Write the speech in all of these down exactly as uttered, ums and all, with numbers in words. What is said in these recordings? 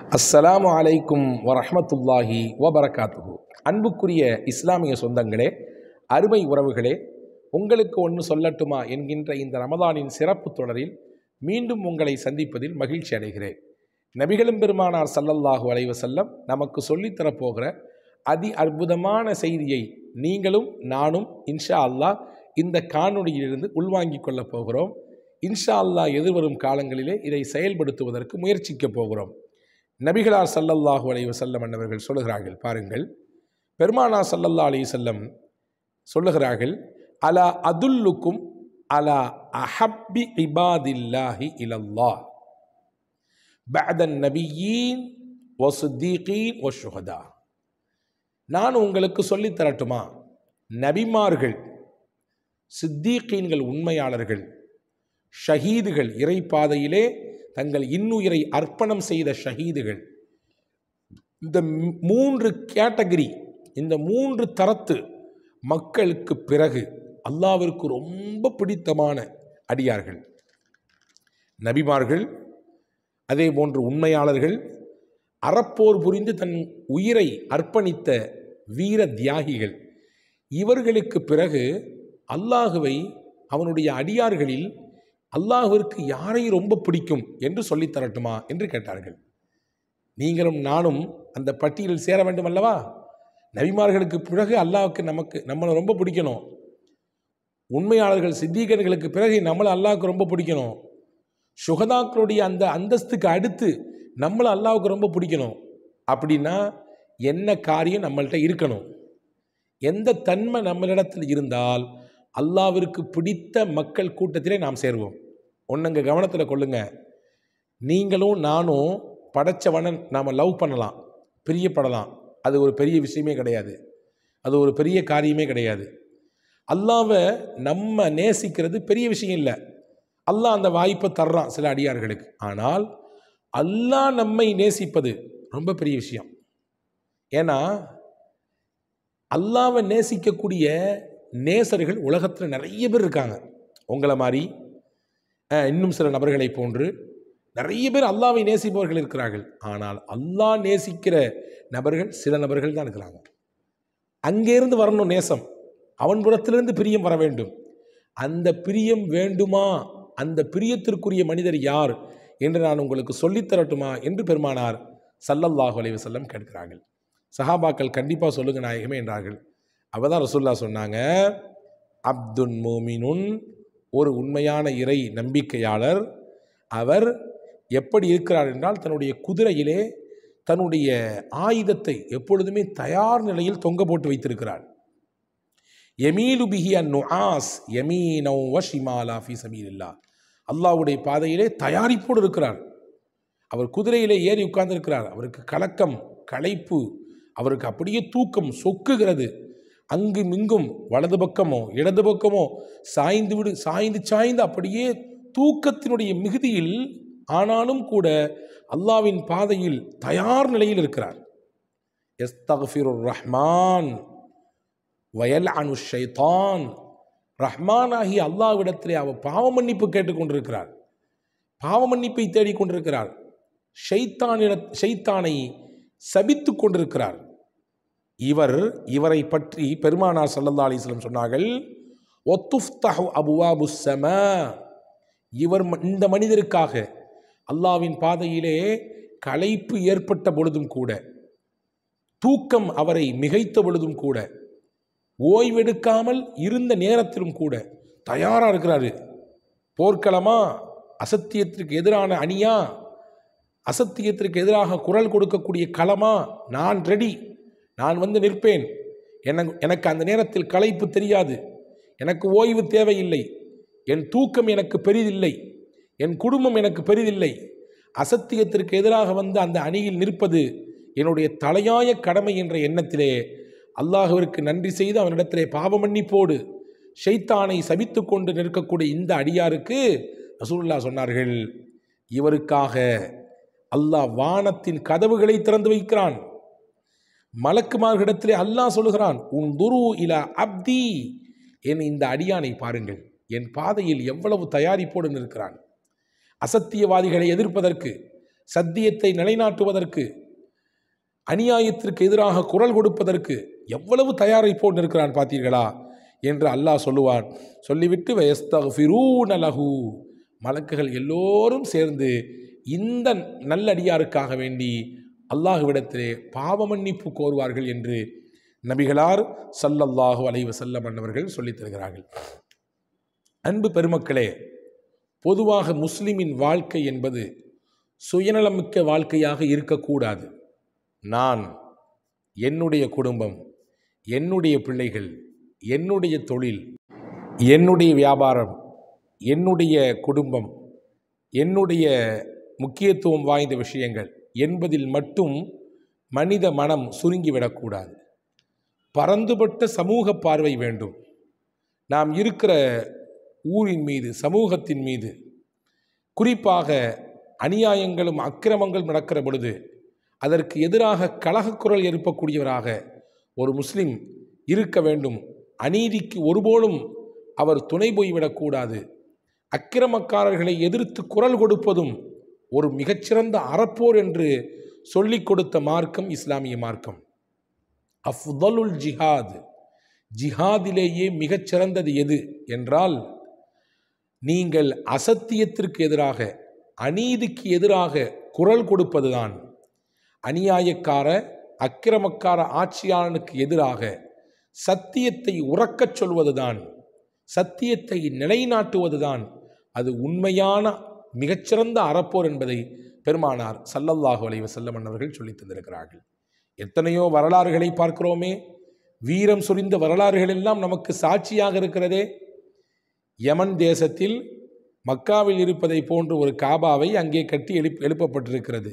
அஸ்ஸலாமு அலைக்கும் வரஹ்மத்துல்லாஹி வபரகாத்துஹு. அன்புக்குரிய இஸ்லாமிய சொந்தங்களே, அருமை உறவுகளே, உங்களுக்கு ஒன்று சொல்லட்டுமா என்கின்ற இந்த ரமதானின் சிறப்பு தொடரில் மீண்டும் உங்களை சந்திப்பதில் மகிழ்ச்சி அடைகிறேன். நபிகளும் பெருமானார் ஸல்லல்லாஹு அலைஹி வஸல்லம் நமக்கு சொல்லித்தரப்போகிற அதி அற்புதமான செய்தியை நீங்களும் நானும் இன்ஷா அல்லாஹ் இந்த காணொளியிலிருந்து உள்வாங்கிக் கொள்ளப் போகிறோம். இன்ஷா அல்லாஹ் எதிர்வரும் காலங்களிலே இதை செயல்படுத்துவதற்கு முயற்சிக்கப் போகிறோம். நபிகளார் ஸல்லல்லாஹு அலைஹி வஸல்லம் அன்னவர்கள் சொல்லுகிறார்கள், பாருங்கள், பெருமானார் ஸல்லல்லாஹு அலைஹி வஸல்லம் சொல்லுகிறார்கள், அலா அதுல்லுக்கும் அலா அஹப்பி இபாதில்லாஹி இலல்லாஹ் பஅதன் நபியீன் வஸ்ஸிதீகீன் வஷ்ஷுஹதா. நான் உங்களுக்கு சொல்லித் தரட்டுமா, நபிமார்கள், சித்தீகீன்கள் உண்மையாளர்கள், ஷஹீதுகள் இறைப்பாதையிலே தங்கள் இன்னுயிரை அர்ப்பணம் செய்த ஷஹீதுகள், இந்த மூன்று கேட்டகரி, இந்த மூன்று தரத்து மக்களுக்கு பிறகு அல்லாஹ்விற்கு ரொம்ப பிடித்தமான அடியார்கள் நபிமார்கள், அதே போன்று உண்மையாளர்கள், அறப்போர் புரிந்து தன் உயிரை அர்ப்பணித்த வீர தியாகிகள். இவர்களுக்கு பிறகு அல்லாஹுவை, அவனுடைய அடியார்களில் அல்லாஹ்விற்கு யாரை ரொம்ப பிடிக்கும் என்று சொல்லித் தரட்டுமா என்று கேட்டார்கள். நீங்களும் நானும் அந்த பட்டியலில் சேர வேண்டும் அல்லவா? நபிமார்களுக்கு பிறகு அல்லாஹ்வுக்கு நமக்கு நம்மளை ரொம்ப பிடிக்கணும். உண்மையாளர்கள் சித்தீகர்களுக்கு பிறகு நம்மளை அல்லாஹ்வுக்கு ரொம்ப பிடிக்கணும். சுகதாக்களுடைய அந்த அந்தஸ்துக்கு அடுத்து நம்மளை அல்லாஹ்வுக்கு ரொம்ப பிடிக்கணும். அப்படின்னா என்ன காரியம் நம்மள்கிட்ட இருக்கணும்? எந்த தன்மை நம்மளிடத்தில் இருந்தால் அல்லாஹ்விற்கு பிடித்த மக்கள் கூட்டத்திலே நாம் சேருவோம்? ஒன்றுங்க கவனத்தில் கொள்ளுங்க. நீங்களும் நானும் படைச்சவனை நாம் லவ் பண்ணலாம், பிரியப்படலாம். அது ஒரு பெரிய விஷயமே கிடையாது, அது ஒரு பெரிய காரியமே கிடையாது. அல்லாஹ்வை நம்ம நேசிக்கிறது பெரிய விஷயம் இல்லை. அல்லாஹ் அந்த வாய்ப்பை தர்றான் சில அடியார்களுக்கு. ஆனால் அல்லாஹ் நம்மை நேசிப்பது ரொம்ப பெரிய விஷயம். ஏன்னா அல்லாஹ்வை நேசிக்கக்கூடிய நேசர்கள் உலகத்தில் நிறைய பேர் இருக்காங்க. உங்களை மாதிரி இன்னும் சில நபர்களை போன்று நிறைய பேர் அல்லாஹ்வை நேசிப்பவர்கள் இருக்கிறார்கள். ஆனால் அல்லாஹ் நேசிக்கிற நபர்கள் சில நபர்கள் தான் இருக்கிறாங்க. அங்கேருந்து வரணும் நேசம், அவன் புறத்திலிருந்து பிரியம் வர வேண்டும். அந்த பிரியம் வேண்டுமா? அந்த பிரியத்திற்குரிய மனிதர் யார் என்று நான் உங்களுக்கு சொல்லித்தரட்டுமா என்று பெருமானார் ஸல்லல்லாஹு அலைஹி வஸல்லம் கேட்கிறார்கள். சஹாபாக்கள் கண்டிப்பாக சொல்லுங்க நாயகமே என்றார்கள். அவதான் ரசூலுல்லாஹ் சொன்னாங்க, அப்துன் மூமினுன், ஒரு உண்மையான இறை நம்பிக்கையாளர். அவர் எப்படி இருக்கிறார் என்றால், தன்னுடைய குதிரையிலே தன்னுடைய ஆயுதத்தை எப்பொழுதுமே தயார் நிலையில் தொங்க போட்டு வைத்திருக்கிறார். யமீலு பிஹி அன்-நுஆஸ் யமீனன் வ ஷிமாலா ஃபீ ஸபீலில்லாஹ். அல்லாஹ்வுடைய பாதையிலே தயாரிப்போடு இருக்கிறார். அவர் குதிரையிலே ஏறி உட்கார்ந்திருக்கிறார். அவருக்கு கலக்கம், களைப்பு, அவருக்கு அப்படியே தூக்கம் சொக்குகிறது. அங்கும் இங்கும் வலது பக்கமோ இடது பக்கமோ சாய்ந்து விடு சாய்ந்து சாய்ந்து அப்படியே தூக்கத்தினுடைய மிகுதியில், ஆனாலும் கூட அல்லாஹ்வின் பாதையில் தயார் நிலையில் இருக்கிறார். யஸ்தக்ஃபிருர் ரஹ்மான் வயல்அனு ஷைத்தான். ரஹ்மான் ஆகிய அல்லாஹ்விடத்திலே அவர் பாவ மன்னிப்பு கேட்டுக்கொண்டிருக்கிறார், பாவ மன்னிப்பை தேடிக்கொண்டிருக்கிறார். ஷைத்தானிட ஷைத்தானை சபித்து கொண்டிருக்கிறார். இவர் இவரை பற்றி பெருமானார் ஸல்லல்லாஹு அலைஹி வஸல்லம் சொன்னார்கள், ஒத்துஃப்தஹு அபுவாபுஸ் ஸமா. இவர் இந்த மனிதருக்காக அல்லாஹ்வின் பாதையிலே களைப்பு ஏற்பட்ட பொழுதும் கூட, தூக்கம் அவரை மிகைத்த பொழுதும் கூட, ஓய்வெடுக்காமல் இருந்த நேரத்திலும் கூட தயாராக இருக்கிறாரு. போர்க்களமா, அசத்தியத்திற்கு எதிரான அணியா, அசத்தியத்திற்கு எதிராக குரல் கொடுக்கக்கூடிய களமா, நான் ரெடி, நான் வந்து நிற்பேன். எனக்கு எனக்கு அந்த நேரத்தில் களைப்பு தெரியாது, எனக்கு ஓய்வு தேவையில்லை, என் தூக்கம் எனக்கு பெரிதில்லை, என் குடும்பம் எனக்கு பெரிதில்லை. அசத்தியத்திற்கு எதிராக வந்து அந்த அணியில் நிற்பது என்னுடைய தலையாய கடமை என்ற எண்ணத்திலே அல்லாஹ்விற்கு நன்றி செய்து அவனிடத்திலே பாவ மன்னிப்போடு ஷைத்தானை சபித்து கொண்டு நிற்கக்கூடிய இந்த அடியாருக்கு ரசூலுல்லாஹ் சொன்னார்கள், இவருக்காக அல்லாஹ் வானத்தின் கதவுகளை திறந்து வைக்கிறான். மலக்குமார்களிடத்திலே அல்லாஹ் சொல்லுகிறான், உன்துரு இலா அப்தி, என் இந்த அடியானை பாருங்கள், என் பாதையில் எவ்வளவு தயாரிப்போடு நிற்கிறான். அசத்தியவாதிகளை எதிர்ப்பதற்கு, சத்தியத்தை நிலைநாட்டுவதற்கு, அநியாயத்திற்கு எதிராக குரல் கொடுப்பதற்கு எவ்வளவு தயாரை போட்டு இருக்கிறான் பார்த்தீர்களா என்று அல்லாஹ் சொல்லுவான். சொல்லிவிட்டு வயஸ்தக்ஃபிரூன லஹு, மலக்குகள் எல்லோரும் சேர்ந்து இந்த நல்லடியாருக்காக வேண்டி அல்லாஹ்விடத்திலே பாவ மன்னிப்பு கோருவார்கள் என்று நபிகளார் ஸல்லல்லாஹு அலைஹி வஸல்லம் அவர்கள் சொல்லித் தருகிறார்கள். அன்பு பெருமக்களே, பொதுவாக முஸ்லிமின் வாழ்க்கை என்பது சுயநலமிக்க வாழ்க்கையாக இருக்கக்கூடாது. நான், என்னுடைய குடும்பம், என்னுடைய பிள்ளைகள், என்னுடைய தொழில், என்னுடைய வியாபாரம், என்னுடைய குடும்பம், என்னுடைய முக்கியத்துவம் வாய்ந்த விஷயங்கள் என்பதில் மட்டும் மனித மனம் சுருங்கிவிடக்கூடாது. பரந்துபட்ட சமூக பார்வை வேண்டும். நாம் இருக்கிற ஊரின் மீது, சமூகத்தின் மீது, குறிப்பாக அநியாயங்களும் அக்கிரமங்களும் நடக்கிற பொழுது அதற்கு எதிராக கலகக்குரல் எழுப்பக்கூடியவராக ஒரு முஸ்லிம் இருக்க வேண்டும். அநீதிக்கு ஒருபோதும் அவர் துணை போய்விடக்கூடாது. அக்கிரமக்காரர்களை எதிர்த்து குரல் கொடுப்பதும் ஒரு மிகச்சிறந்த அறப்போர் என்று சொல்லிக் கொடுத்த மார்க்கம் இஸ்லாமிய மார்க்கம். அஃதலுல் ஜிஹாத், ஜிஹாதிலேயே மிகச்சிறந்தது எது என்றால், நீங்கள் அசத்தியத்திற்கு எதிராக, அநீதிக்கு எதிராக குரல் கொடுப்பதுதான். அநியாயக்கார அக்கிரமக்கார ஆட்சியாளனுக்கு எதிராக சத்தியத்தை உறக்கச் சொல்வதுதான், சத்தியத்தை நிலைநாட்டுவதுதான் அது உண்மையான மிகச்சிறந்த அறப்போர் என்பதை பெருமானார் ஸல்லல்லாஹு அலைஹி வஸல்லம் அவர்கள் சொல்லித் தந்திருக்கிறார்கள். எத்தனையோ வரலாறுகளை பார்க்கிறோமே, வீரம் சொரிந்த வரலாறுகள் எல்லாம் நமக்கு சாட்சியாக இருக்கிறதே. யமன் தேசத்தில் மக்காவில் இருப்பதை போன்று ஒரு காபாவை அங்கே கட்டி எழுப் எழுப்பப்பட்டிருக்கிறது.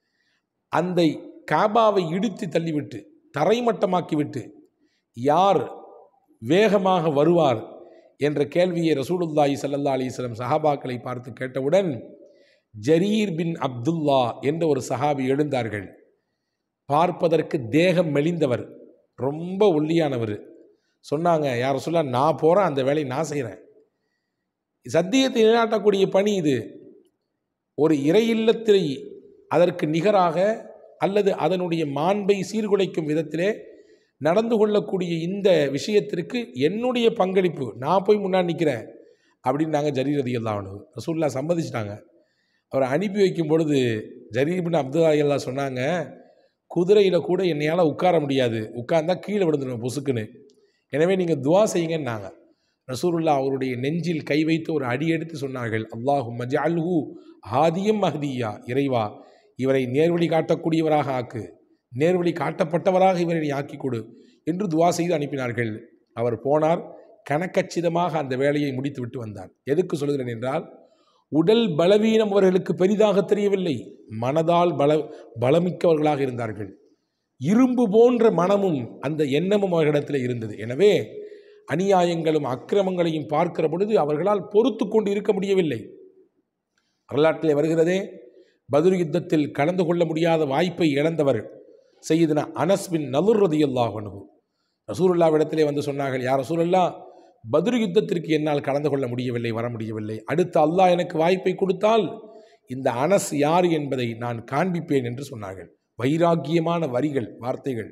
அந்த காபாவை இடித்து தள்ளிவிட்டு தரைமட்டமாக்கிவிட்டு யார் வேகமாக வருவார் என்ற கேள்வியை ரசூலுல்லாஹி ஸல்லல்லாஹு அலைஹி வஸல்லம் சஹாபாக்களை பார்த்து கேட்டவுடன் ஜரீர் பின் அப்துல்லா என்ற ஒரு சஹாபி எழுந்தார்கள். பார்ப்பதற்கு தேகம் மெலிந்தவர், ரொம்ப ஒல்லியானவர். சொன்னாங்க, யார் சொல்ல, நான் போகிறேன், அந்த வேலையை நான் செய்கிறேன். சத்தியத்தை நிலைநாட்டக்கூடிய பணி இது. ஒரு இறையில்லத்தை அதற்கு நிகராக அல்லது அதனுடைய மாண்பை சீர்குலைக்கும் விதத்திலே நடந்து கொள்ளக்கூடிய இந்த விஷயத்திற்கு என்னுடைய பங்களிப்பு, நான் போய் முன்னாடி நிற்கிறேன் அப்படின்னு நாங்கள் ஜரீர் ரலியல்லாஹு அன்ஹு ரசூலுல்லாஹ் சம்மதிச்சிட்டாங்க. அவரை அனுப்பி வைக்கும் பொழுது ஜரீர் பின் அப்துல்லா ரலியல்லாஹு சொன்னாங்க, குதிரையில் கூட என்னையால் உட்கார முடியாது, உட்கார்ந்தா கீழே விழுந்துடும் பொசுக்குன்னு, எனவே நீங்கள் துவா செய்யுங்கன்னாங்க. ரசூலுல்லாஹ் அவருடைய நெஞ்சில் கை வைத்து ஒரு அடி எடுத்து சொன்னார்கள், அல்லாஹும்ம ஜஅல்ஹு ஹாதியம் மஹ்தியா, இறைவா இவரை நேர்வழி காட்டக்கூடியவராக ஆக்கு, நேர்வழி காட்டப்பட்டவராக இவரை ஆக்கி கொடு என்று துவா செய்து அனுப்பினார்கள். அவர் போனார், கணக்கச்சிதமாக அந்த வேலையை முடித்து விட்டு வந்தார். எதுக்கு சொல்கிறேன் என்றால், உடல் பலவீனம் அவர்களுக்கு பெரிதாக தெரியவில்லை, மனதால் பல பலமிக்கவர்களாக இருந்தார்கள். இரும்பு போன்ற மனமும் அந்த எண்ணமும் அவர்களிடத்தில் இருந்தது. எனவே அநியாயங்களும் அக்கிரமங்களையும் பார்க்கிற பொழுது அவர்களால் பொறுத்து கொண்டு இருக்க முடியவில்லை. வரலாற்றிலே வருகிறதே, பத்ர் யுத்தத்தில் கலந்து கொள்ள முடியாத வாய்ப்பை இழந்தவர் சையதுனா அனஸ் பின் நதுர் ரலியல்லாஹு அன்ஹு ரசூலுல்லாஹ்விடத்திலே வந்து சொன்னார்கள், யா ரசூலல்லாஹ், பத்ர் யுத்தத்திற்கு என்னால் கலந்து கொள்ள முடியவில்லை, வர முடியவில்லை. அடுத்து அல்லாஹ் எனக்கு வாய்ப்பை கொடுத்தால் இந்த அனஸ் யார் என்பதை நான் காண்பிப்பேன் என்று சொன்னார்கள். வைராக்கியமான வரிகள், வார்த்தைகள்.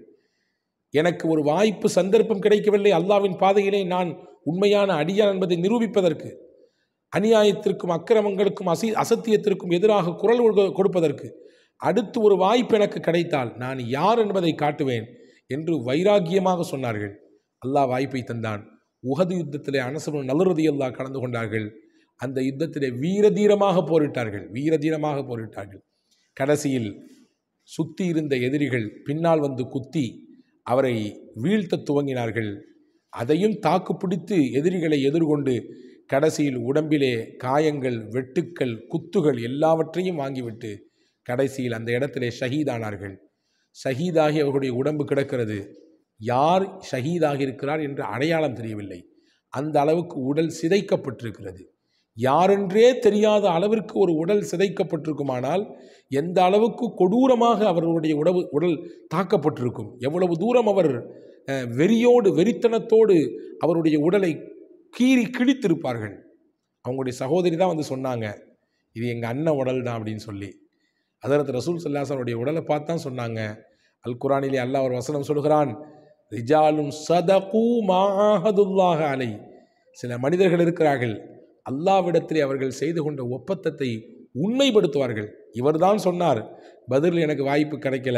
எனக்கு ஒரு வாய்ப்பு, சந்தர்ப்பம் கிடைக்கவில்லை அல்லாஹ்வின் பாதையிலே நான் உண்மையான அடியான் என்பதை நிரூபிப்பதற்கு, அநியாயத்திற்கும் அக்கிரமங்களுக்கும் அசி அசத்தியத்திற்கும் எதிராக குரல் கொடுப்பதற்கு அடுத்து ஒரு வாய்ப்பு எனக்கு கிடைத்தால் நான் யார் என்பதை காட்டுவேன் என்று வைராக்கியமாக சொன்னார்கள். அல்லாஹ் வாய்ப்பை தந்தான். உஹது யுத்தத்திலே அனஸ் பின் நதுர் ரலியல்லாஹு கலந்து கொண்டார்கள். அந்த யுத்தத்திலே வீரதீரமாக போரிட்டார்கள், வீரதீரமாக போரிட்டார்கள். கடைசியில் சுத்தி இருந்த எதிரிகள் பின்னால் வந்து குத்தி அவரை வீழ்த்த துவங்கினார்கள். அதையும் தாக்கு பிடித்து எதிரிகளை எதிர்கொண்டு கடைசியில் உடம்பிலே காயங்கள், வெட்டுக்கள், குத்துகள் எல்லாவற்றையும் வாங்கிவிட்டு கடைசியில் அந்த இடத்திலே ஷஹீதானார்கள். ஷஹீதாகி அவர்களுடைய உடம்பு கிடக்கிறது. யார் ஷஹீதாகி இருக்கிறார் என்று அடையாளம் தெரியவில்லை. அந்த அளவுக்கு உடல் சிதைக்கப்பட்டிருக்கிறது. யாரென்றே தெரியாத அளவிற்கு ஒரு உடல் சிதைக்கப்பட்டிருக்குமானால் எந்த அளவுக்கு கொடூரமாக அவர்களுடைய உடவு உடல் தாக்கப்பட்டிருக்கும், எவ்வளவு தூரம் அவர் வெறியோடு வெறித்தனத்தோடு அவருடைய உடலை கீறி கிழித்திருப்பார்கள். அவங்களுடைய சகோதரி தான் வந்து சொன்னாங்க, இது எங்கள் அண்ணன் உடல் தான் அப்படின்னு சொல்லி. ஹதரத் ரசூல் ஸல்லல்லாஹு அலைஹி வஸல்லம் உடலை பார்த்து தான் சொன்னாங்க. அல் குர்ஆனிலே அல்லாஹ் ஒரு வசனம் சொல்கிறான், ரிஜாலுன் சதகு மா ஆஹதுல்லாஹ அலைஹி. சில மனிதர்கள் இருக்கிறார்கள், அல்லாஹ்விடத்திலே அவர்கள் செய்து கொண்ட ஒப்பந்தத்தை உண்மைப்படுத்துவார்கள். இவர்தான் சொன்னார், பதில் எனக்கு வாய்ப்பு கிடைக்கல,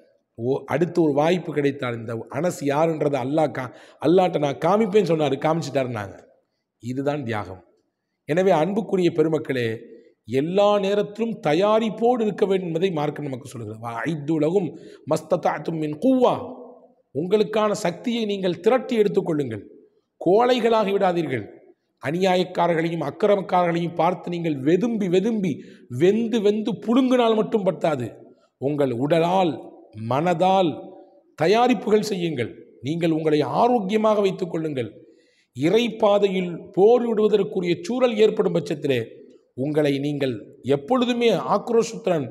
ஓ அடுத்து ஒரு வாய்ப்பு கிடைத்தால் இந்த அனஸ் யாருன்றதை அல்லாஹ் கா அல்லாட்ட நான் காமிப்பேன்னு சொன்னார், காமிச்சிட்டாருன்னாங்க. இதுதான் தியாகம். எனவே அன்புக்குரிய பெருமக்களே, எல்லா நேரத்திலும் தயாரிப்போடு இருக்க வேண்டும் என்பதை மார்க்கம் நமக்கு சொல்கிறது. ஐதுலகும் மஸ்ததாத்தும் மின் குவ்வா, உங்களுக்கான சக்தியை நீங்கள் திரட்டி எடுத்துக்கொள்ளுங்கள், கோழைகளாகி விடாதீர்கள். அநியாயக்காரர்களையும் அக்கிரமக்காரர்களையும் பார்த்து நீங்கள் வெதும்பி வெதும்பி வெந்து வெந்து புழுங்கினால் மட்டும் பத்தாது, உங்கள் உடலால் மனதால் தயாரிப்புகள் செய்யுங்கள். நீங்கள் உங்களை ஆரோக்கியமாக வைத்துக் கொள்ளுங்கள். இறைப்பாதையில் போரிடுவதற்குரிய சூழல் ஏற்படும் பட்சத்திலே உங்களை நீங்கள் எப்பொழுதுமே ஆக்ரோஷத்துடன்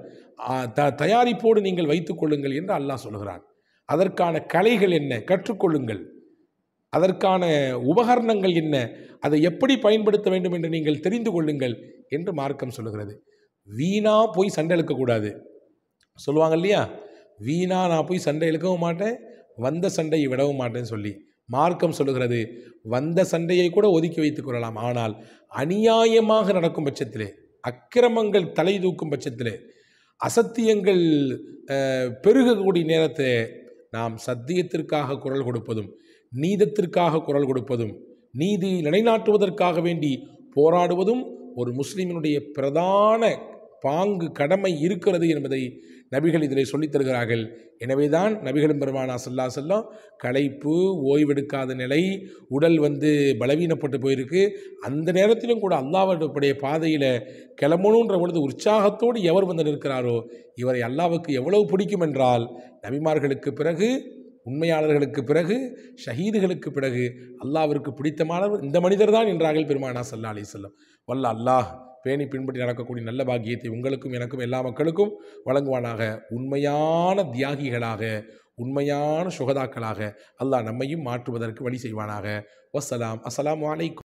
த தயாரிப்போடு நீங்கள் வைத்துக் கொள்ளுங்கள் என்று அல்லாஹ் சொல்கிறான். அதற்கான கலைகள் என்ன, கற்றுக்கொள்ளுங்கள். அதற்கான உபகரணங்கள் என்ன, அதை எப்படி பயன்படுத்த வேண்டும் என்று நீங்கள் தெரிந்து கொள்ளுங்கள் என்று மார்க்கம் சொல்லுகிறது. வீணா போய் சண்டை இழுக்கக்கூடாது. சொல்லுவாங்க இல்லையா, வீணா நான் போய் சண்டை இழுக்கவும் மாட்டேன், வந்த சண்டையை விடவும் மாட்டேன்னு சொல்லி மார்க்கம் சொல்லுகிறது, வந்த சண்டையை கூட ஒதுக்கி வைத்துக் கொள்ளலாம். ஆனால் அநியாயமாக நடக்கும் பட்சத்திலே, அக்கிரமங்கள் தலை தூக்கும் பட்சத்திலே, அசத்தியங்கள் பெருகக்கூடிய நேரத்திலே நாம் சத்தியத்திற்காக குரல் கொடுப்பதும் நீதத்திற்காக குரல் கொடுப்பதும் நீதி நிலைநாட்டுவதற்காக வேண்டி போராடுவதும் ஒரு முஸ்லிமினுடைய பிரதான பாங்கு கடமை இருக்கிறது என்பதை நபிகள் இதிலே சொல்லித் தருகிறார்கள். எனவேதான் நபிகளும் பெருமானா ஸல்லல்லாஹு அலைஹி வஸல்லம் களைப்பு, ஓய்வெடுக்காத நிலை, உடல் வந்து பலவீனப்பட்டு போயிருக்கு, அந்த நேரத்திலும் கூட அல்லாஹ்வுடைய பாதையில் கிளம்பணுன்ற பொழுது உற்சாகத்தோடு எவர் வந்து நிற்கிறாரோ இவரை அல்லாஹ்வுக்கு எவ்வளவு பிடிக்கும் என்றால், நபிமார்களுக்கு பிறகு, உண்மையாளர்களுக்கு பிறகு, ஷஹீதுகளுக்கு பிறகு அல்லாஹ்விற்கு பிடித்தமானவர் இந்த மனிதர் தான் என்றார்கள் பெருமானா ஸல்லல்லாஹு அலைஹி வஸல்லம். வல்ல அல்லாஹ் பேணி பின்பற்றி நடக்கக்கூடிய நல்ல பாக்கியத்தை உங்களுக்கும் எனக்கும் எல்லா மக்களுக்கும் வழங்குவானாக. உண்மையான தியாகிகளாக, உண்மையான சுகதாக்களாக அல்லாஹ் நம்மையும் மாற்றுவதற்கு வழி செய்வானாக. வஸ்ஸலாம். அஸ்ஸலாமு அலைக்கும்.